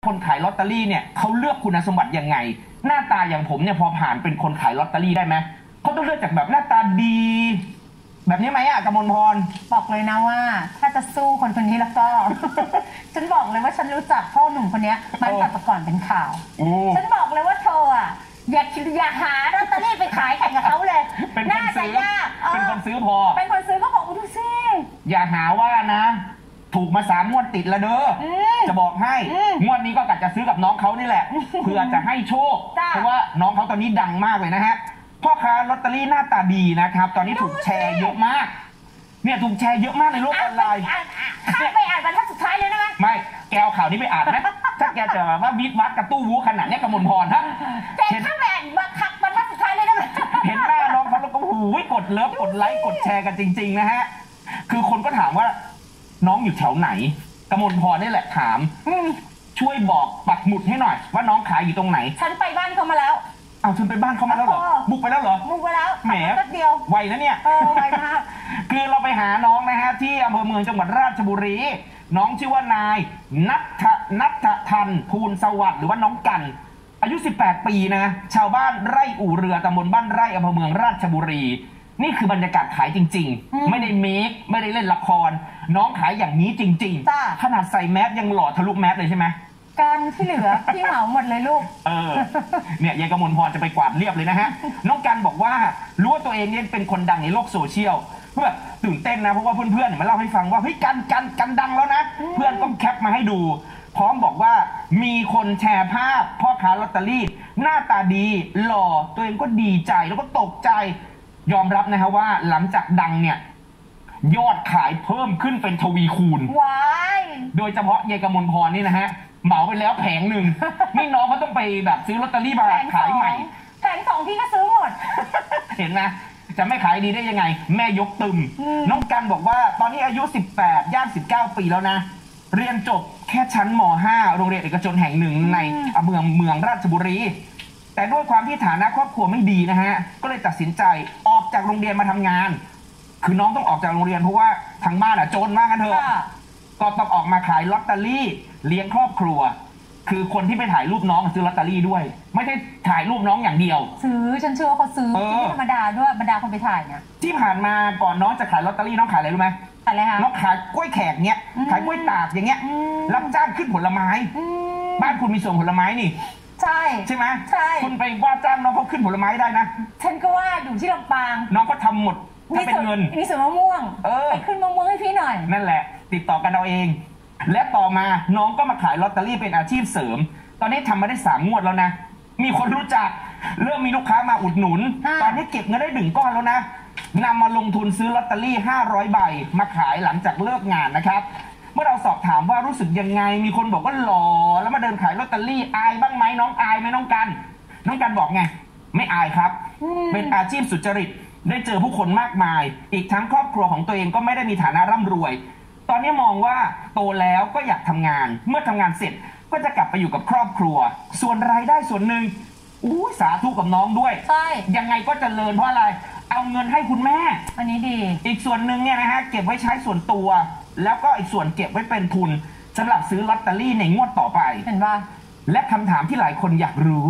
คนขายลอตเตอรี่เนี่ยเขาเลือกคุณสมบัติยังไงหน้าตาอย่างผมเนี่ยพอผ่านเป็นคนขายลอตเตอรี่ได้ไหมเขาต้องเลือกจากแบบหน้าตาดีแบบนี้ไหมอะกมลพรบอกเลยนะว่าถ้าจะสู้คนคนนี้แล้วก็ ฉันบอกเลยว่าฉันรู้จักพ่อหนุ่มคนนี้มาตั้งแต่ก่อนเป็นข่าวฉันบอกเลยว่าเธออะอย่าหาลอตเตอรี่ไปขายแข่งกับเขาเลยน่าจะยากเป็นคนซื้อพอเป็นคนซื้อก็บอกดูสิอย่าหาว่านะถูกมา3 งวดติดแล้วเด้อจะบอกให้งวดนี้ก็กะจะซื้อกับน้องเขานี่แหละเพื่อจะให้โชคเพราะว่าน้องเขาตอนนี้ดังมากเลยนะฮะพ่อค้าลอตเตอรี่หน้าตาดีนะครับตอนนี้ถูกแชร์เยอะมากเนี่ยถูกแชร์เยอะมากในโลกออนไลน์ข้าไปอ่านบรรทัดสุดท้ายเลยนะไม่แกเอาข่าวนี้ไปอ่านนะถ้าแกจะแบบว่าวิดวัดกระตู้วูขนาดนี้กมลพรฮะแกข้าไปอ่านบรรทัดสุดท้ายเลยนะเห็นหน้าน้องเขาแล้วก็หูยกดเลิฟกดไลค์กดแชร์กันจริงๆนะฮะคือคนก็ถามว่าน้องอยู่แถวไหนกมลพรนี่แหละถามช่วยบอกปักหมุดให้หน่อยว่าน้องขายอยู่ตรงไหนฉันไปบ้านเขามาแล้วเอาฉันไปบ้านเขามาแล้วเหรอบุกไปแล้วเหรอบุกไปแล้วแหมเดียวไวนะเนี่ยไวมากคือเราไปหาน้องนะฮะที่อำเภอเมืองจังหวัดราชบุรีน้องชื่อว่านายนัททันภูลสวัสดิ์หรือว่าน้องกันอายุ18 ปีนะชาวบ้านไร่อู่เรือตำบลบ้านไร่อำเภอเมืองราชบุรีนี่คือบรรยากาศขายจริงๆไม่ได้เมคไม่ได้เล่นละครน้องขายอย่างนี้จริงๆขนาดใส่แมสยังหล่อทะลุแมสเลยใช่ไหมการที่เหลือพี่เหมาหมดเลยลูกเนี่ยยายกมลพรจะไปกวาดเรียบเลยนะฮะน้องกันบอกว่ารู้ว่าตัวเองเนี่ยเป็นคนดังในโลกโซเชียลเพื่อตื่นเต้นนะเพราะว่าเพื่อนๆมาเล่าให้ฟังว่าเฮ้ยกันดังแล้วนะเพื่อนก็แคปมาให้ดูพร้อมบอกว่ามีคนแชร์ภาพพ่อค้าลอตเตอรี่หน้าตาดีหล่อตัวเองก็ดีใจแล้วก็ตกใจยอมรับนะฮะว่าหลังจากดังเนี่ยยอดขายเพิ่มขึ้นเป็นทวีคูณโดยเฉพาะยายกมลพรนี่นะฮะเหมาไปแล้วแผงหนึ่งนี่น้องเขาต้องไปแบบซื้อลอตเตอรี่มาขายใหม่แผง2พี่ก็ซื้อหมดเห็นไหมจะไม่ขายดีได้ยังไงแม่ยกตึมน้องกันบอกว่าตอนนี้อายุ18ย่าง19 ปีแล้วนะเรียนจบแค่ชั้นม.5 โรงเรียนเอกชนแห่งหนึ่งในเมืองราชบุรีแต่ด้วยความที่ฐานะครอบครัวไม่ดีนะฮะก็เลยตัดสินใจออกจากโรงเรียนมาทำงานคือน้องต้องออกจากโรงเรียนเพราะว่าทางบ้านจนมากกันเถอะก็ต้องออกมาขายลอตเตอรี่เลี้ยงครอบครัวคือคนที่ไปถ่ายรูปน้องซื้อลอตเตอรี่ด้วยไม่ใช่ถ่ายรูปน้องอย่างเดียวซื้อฉันเชื่อว่าเขาซื้อที่ธรรมดาด้วยบรรดาคนไปถ่ายเนี่ยที่ผ่านมาก่อนน้องจะขายลอตเตอรี่น้องขายอะไรรู้ไหมอะไรคะน้องขายกล้วยแขกเนี้ยขายกล้วยตากอย่างเงี้ยรับจ้างขึ้นผลไม้บ้านคุณมีสวนผลไม้นี่ใช่ไหมใช่คุณไปว่าจ้างน้องเขาขึ้นผลไม้ได้นะฉันก็ว่าอยู่ที่ลำปางน้องก็ทำหมดถ้าเป็นเงินมีสวนมะม่วงไปขึ้นมะม่วงให้พี่หน่อยนั่นแหละติดต่อกันเอาเองและต่อมาน้องก็มาขายลอตเตอรี่เป็นอาชีพเสริมตอนนี้ทำมาได้3 งวดแล้วนะมีคนรู้จักเริ่มมีลูกค้ามาอุดหนุนตอนนี้เก็บเงินได้1 ก้อนแล้วนะนำมาลงทุนซื้อลอตเตอรี่500 ใบมาขายหลังจากเลิกงานนะครับเมื่อเราสอบถามว่ารู้สึกยังไงมีคนบอกว่าหล่อแล้วมาเดินขายลอตเตอรี่อายบ้างไหมน้องอายไหมน้องกันบอกไงไม่อายครับเป็นอาชีพสุจริตได้เจอผู้คนมากมายอีกทั้งครอบครัวของตัวเองก็ไม่ได้มีฐานะร่ำรวยตอนนี้มองว่าโตแล้วก็อยากทำงานเมื่อทำงานเสร็จก็จะกลับไปอยู่กับครอบครัวส่วนรายได้ส่วนหนึ่งสาธุกับน้องด้วยใช่ยังไงก็เจริญเพราะอะไรเอาเงินให้คุณแม่อันนี้ดีอีกส่วนหนึ่งเนี่ยนะฮะเก็บไว้ใช้ส่วนตัวแล้วก็อีกส่วนเก็บไว้เป็นทุนสำหรับซื้อลอตเตอรี่ในงวดต่อไปเห็นป่ะและคำถามที่หลายคนอยากรู้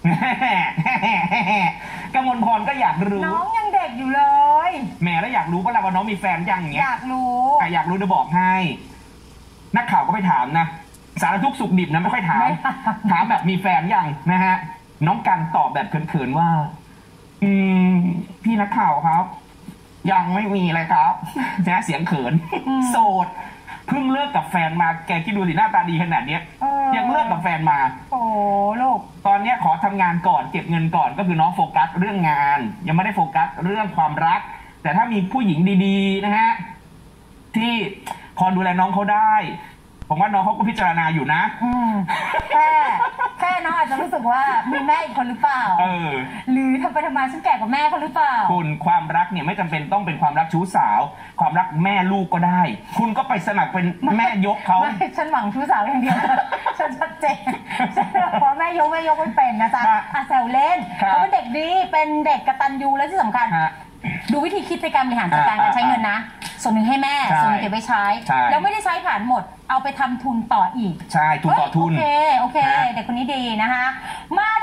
กมลพรก็อยากรู้น้องยังเด็กอยู่เลยแหมแล้วอยากรู้ป่ะล่ะว่าน้องมีแฟนยังเงี้ยอยากรู้อยากรู้จะบอกให้นักข่าวก็ไปถามนะสารทุกสุขดิบนะไม่ค่อยถามแบบมีแฟนยังนะฮะน้องกันตอบแบบเขินๆว่าพี่นักข่าวครับยังไม่มีเลยครับนะเสียงเขินโสดเพิ่งเลิกกับแฟนมาแกคิดดูสิหน้าตาดีขนาดนี้ยังเลิกกับแฟนมาโอ้ลูกตอนนี้ขอทำงานก่อนเก็บเงินก่อนก็คือน้องโฟกัสเรื่องงานยังไม่ได้โฟกัสเรื่องความรักแต่ถ้ามีผู้หญิงดีๆนะฮะที่พอดูแลน้องเขาได้ผมว่าน้องเขาก็พิจารณาอยู่นะแค่น้องอาจจะรู้สึกว่ามีแม่อีกคนหรือเปล่าหรือทำไปทำมาฉันแก่กว่าแม่เขาหรือเปล่าคุณความรักเนี่ยไม่จำเป็นต้องเป็นความรักชู้สาวความรักแม่ลูกก็ได้คุณก็ไปสมัครเป็นแม่ยกเขาไม่ฉันหวังชู้สาวอย่างเดียวฉันชัดเจนเพราะแม่ยกไม่เป็นนะจ๊ะแซวเล่นเขาเป็นเด็กดีเป็นเด็กกตัญญูและที่สำคัญดูวิธีคิดในการบริหารจัดการการใช้เงินนะส่วนหนึ่งให้แม่ส่วนหนึ่งเก็บไว้ใช้แล้วไม่ได้ใช้ผ่านหมดเอาไปทำทุนต่ออีกใช่ทุนต่อทุนโอเค เด็กคนนี้ดีนะคะมา